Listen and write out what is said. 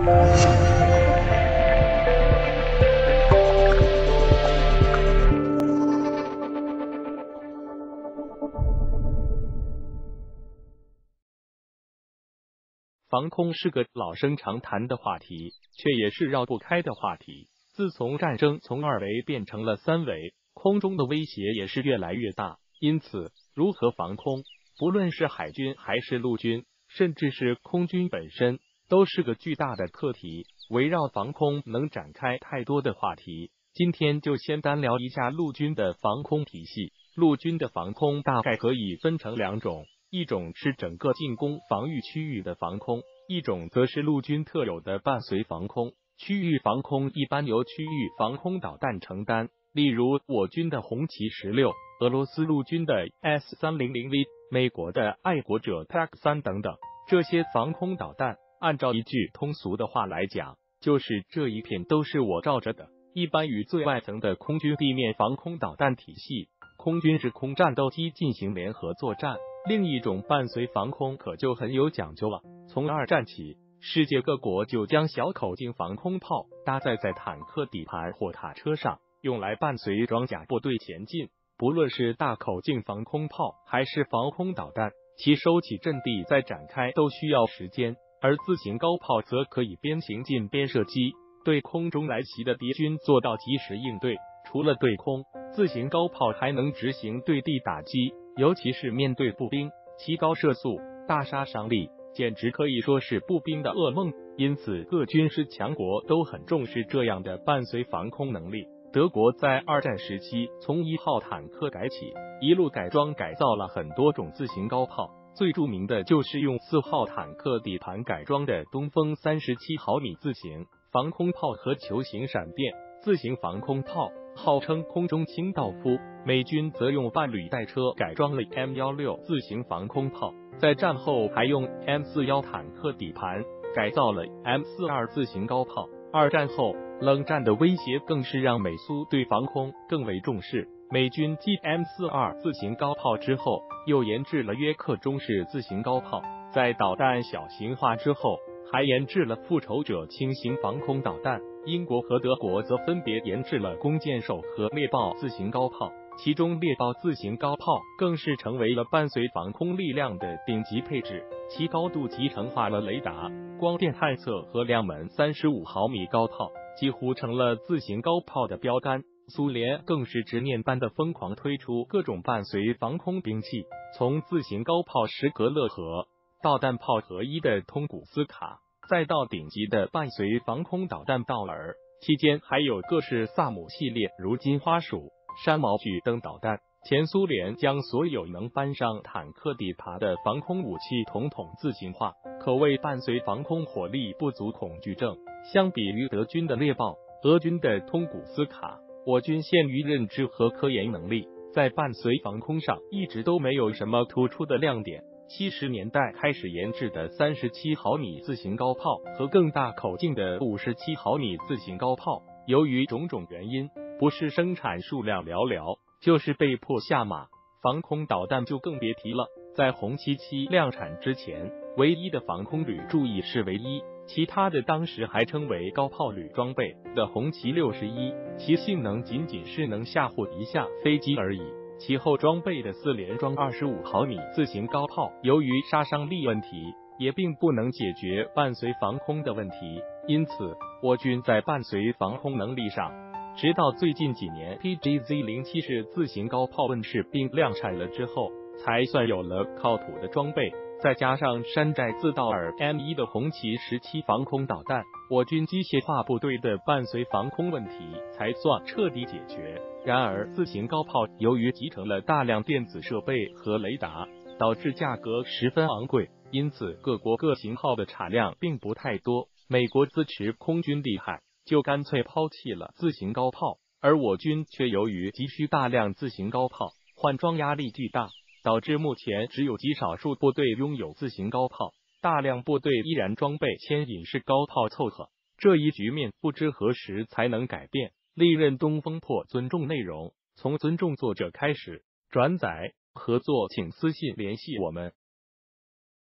防空是个老生常谈的话题，却也是绕不开的话题。自从战争从二维变成了三维，空中的威胁也是越来越大。因此，如何防空，不论是海军还是陆军，甚至是空军本身，都是个巨大的课题。围绕防空能展开太多的话题，今天就先单聊一下陆军的防空体系。陆军的防空大概可以分成两种。一种是整个进攻防御区域的防空，一种则是陆军特有的伴随防空。区域防空一般由区域防空导弹承担，例如我军的红旗16、俄罗斯陆军的 S-300V、美国的爱国者 TAC-3 等等。这些防空导弹，按照一句通俗的话来讲，就是这一片都是我罩着的。一般与最外层的空军地面防空导弹体系、空军制空战斗机进行联合作战。另一种伴随防空可就很有讲究了。从二战起，世界各国就将小口径防空炮搭载在坦克底盘或卡车上，用来伴随装甲部队前进。不论是大口径防空炮还是防空导弹，其收起阵地再展开都需要时间，而自行高炮则可以边行进边射击，对空中来袭的敌军做到及时应对。除了对空，自行高炮还能执行对地打击，尤其是面对步兵，其高射速、大杀伤力，简直可以说是步兵的噩梦。因此，各军事强国都很重视这样的伴随防空能力。德国在二战时期从1号坦克改起，一路改装改造了很多种自行高炮，最著名的就是用4号坦克底盘改装的东风37毫米自行防空炮和球形闪电自行防空炮，号称空中清道夫。美军则用半履带车改装了 M16 自行防空炮，在战后还用 M41 坦克底盘改造了 M42 自行高炮。二战后，冷战的威胁更是让美苏对防空更为重视。美军继 M42 自行高炮之后，又研制了约克中式自行高炮，在导弹小型化之后，还研制了复仇者轻型防空导弹。英国和德国则分别研制了弓箭手和猎豹自行高炮，其中猎豹自行高炮更是成为了伴随防空力量的顶级配置，其高度集成化了雷达、光电探测和两门35毫米高炮，几乎成了自行高炮的标杆。苏联更是执念般的疯狂推出各种伴随防空兵器，从自行高炮什格勒和导弹炮合一的通古斯卡，再到顶级的伴随防空导弹道尔，期间还有各式萨姆系列如金花鼠、山毛榉等导弹。前苏联将所有能搬上坦克底盘的防空武器统统自行化，可谓伴随防空火力不足恐惧症。相比于德军的猎豹、俄军的通古斯卡，我军限于认知和科研能力，在伴随防空上一直都没有什么突出的亮点。70年代开始研制的37毫米自行高炮和更大口径的57毫米自行高炮，由于种种原因，不是生产数量寥寥，就是被迫下马。防空导弹就更别提了，在红旗7量产之前，唯一的防空旅注意是唯一，其他的当时还称为高炮旅装备的红旗61，其性能仅仅是能吓唬一下飞机而已。其后装备的4连装25毫米自行高炮，由于杀伤力问题，也并不能解决伴随防空的问题。因此，我军在伴随防空能力上，直到最近几年 PGZ-07式自行高炮问世并量产了之后，才算有了靠谱的装备。再加上山寨自道尔 M1 的红旗17防空导弹，我军机械化部队的伴随防空问题才算彻底解决。然而，自行高炮由于集成了大量电子设备和雷达，导致价格十分昂贵，因此各国各型号的产量并不太多。美国自持空军厉害，就干脆抛弃了自行高炮，而我军却由于急需大量自行高炮，换装压力巨大，导致目前只有极少数部队拥有自行高炮，大量部队依然装备牵引式高炮凑合。这一局面不知何时才能改变。历任东风破尊重内容，从尊重作者开始。转载合作请私信联系我们。